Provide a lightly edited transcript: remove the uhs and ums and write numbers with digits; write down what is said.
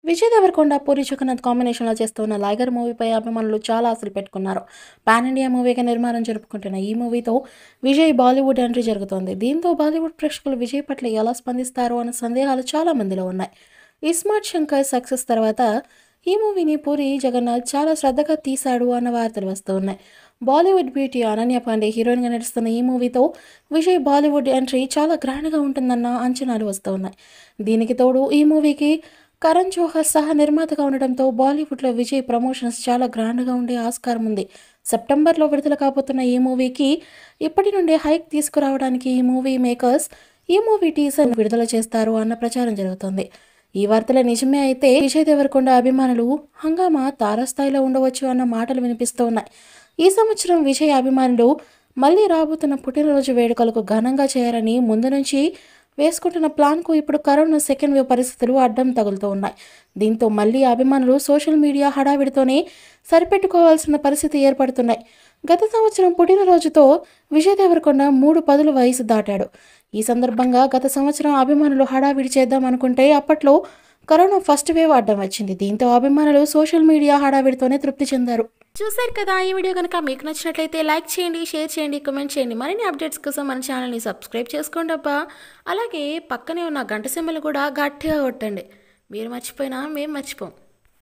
విజయ్ దేవరకొండ పూరి జగన్నాథ్ కాంబినేషన్లో చేస్తున్న లైగర్ మూవీపై అభిమానులు చాలా ఆశలు పెట్టుకున్నారు. పాన్ ఇండియా మూవీగా నిర్మాణం జరుపుకుంటున్న ఈ మూవీతో విజయ్ బాలీవుడ్ ఎంట్రీ జరుగుతోంది. దీంతో బాలీవుడ్ ప్రేక్షకులు విజయ్ పట్ల ఎలా స్పందిస్తారో అన్న సందేహాలు చాలా మందిలో ఉన్నాయి. ఇస్మార్ట్ శంకర్ సక్సెస్ తర్వాత ఈ మూవీని పూరి జగన్నాథ్ చాలా శ్రద్ధగా తీశాడు అన్న వార్తలు వస్తూ ఉన్నాయి. బాలీవుడ్ బ్యూటీ అనన్య పాండే హీరోయిన్గా నడుస్తున్న ఈ మూవీతో విజయ్ బాలీవుడ్ ఎంట్రీ చాలా గ్రాండ్గా ఉంటుందన్న అంచనాలు వస్తూ ఉన్నాయి. దీనికి తోడు ఈ మూవీకి కరణ్ జోహర్ సహా నిర్మాతగా ఉండడంతో బాలీవుడ్లో విజయ్ ప్రమోషన్స్ చాలా గ్రాండ్గా ఉండే ఆస్కారం ఉంది. సెప్టెంబర్లో విడుదల కాబోతున్న ఈ మూవీకి ఇప్పటి నుండే హైక్ తీసుకురావడానికి ఈ మూవీ మేకర్స్ ఈ మూవీ టీజర్ విడుదల చేస్తారు అన్న ప్రచారం జరుగుతోంది. ఈ వార్తల నిజమే అయితే విజయ్ దేవరకొండ అభిమానులు హంగామా తారాస్థాయిలో ఉండవచ్చు అన్న మాటలు వినిపిస్తూ ఉన్నాయి. ఈ సంవత్సరం విజయ్ అభిమానులు మళ్ళీ రాబోతున్న పుట్టినరోజు వేడుకలకు ఘనంగా చేయాలని ముందు నుంచి వేసుకుంటున్న ప్లాన్కు ఇప్పుడు కరోనా సెకండ్ వేవ్ పరిస్థితులు అడ్డం తగులుతూ ఉన్నాయి. దీంతో మళ్ళీ అభిమానులు సోషల్ మీడియా హడావిడితోనే సరిపెట్టుకోవాల్సిన పరిస్థితి ఏర్పడుతున్నాయి. గత సంవత్సరం పుట్టినరోజుతో విజయ్ దేవరకొండ 3 పదుల వయసు దాటాడు. ఈ సందర్భంగా గత సంవత్సరం అభిమానులు హడావిడి చేద్దాం అనుకుంటే అప్పట్లో కరోనా ఫస్ట్ వేవ్ అడ్డం వచ్చింది. దీంతో అభిమానులు సోషల్ మీడియా హడావిడితోనే తృప్తి చెందారు. చూశారు కదా, ఈ వీడియో కనుక మీకు నచ్చినట్లయితే లైక్ చేయండి, షేర్ చేయండి, కామెంట్ చేయండి. మరిన్ని అప్డేట్స్ కోసం మన ఛానల్ని సబ్స్క్రైబ్ చేసుకోండి అబ్బా. అలాగే పక్కనే ఉన్న గంట సింబల్ కూడా గట్టిగా కొట్టండి. మీరు మర్చిపోయినా మేము మర్చిపోం.